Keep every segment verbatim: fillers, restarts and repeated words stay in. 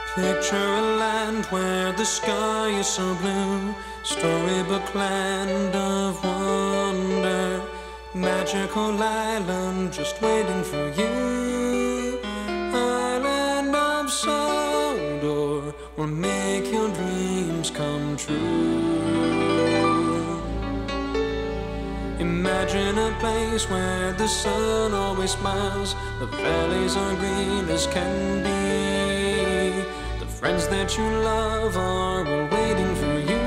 Picture a land where the sky is so blue, storybook land of wonder, magical island just waiting for you. Island of Sodor will make your dreams come true. Imagine a place where the sun always smiles, the valleys are green as can be. The friends that you love are all waiting for you.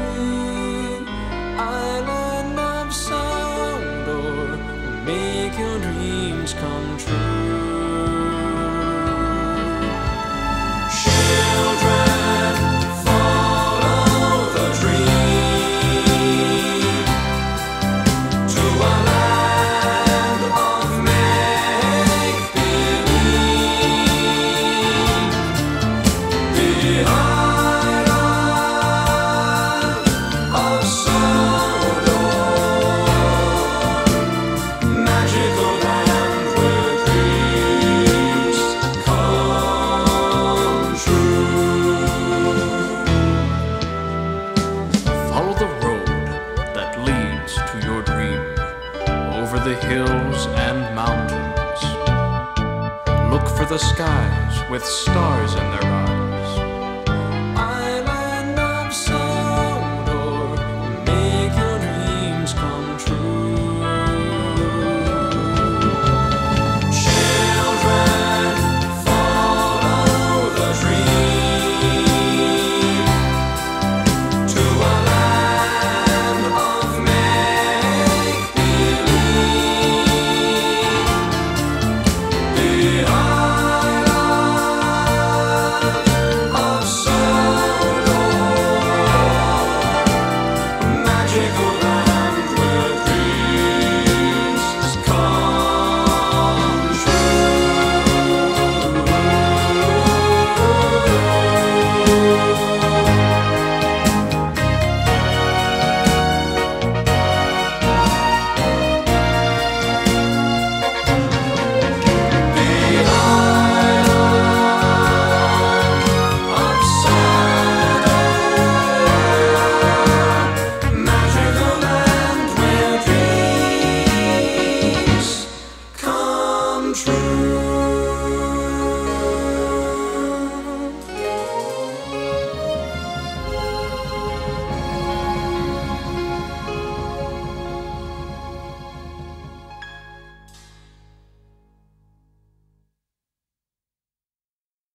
Island of Sodor will make your dreams come true. Children, follow the dream to a land of make-believe. The island of Sodor, magical land where dreams come true. Follow the road that leads to your dream, over the hills and mountains. Look for the skies with stars in their eyes.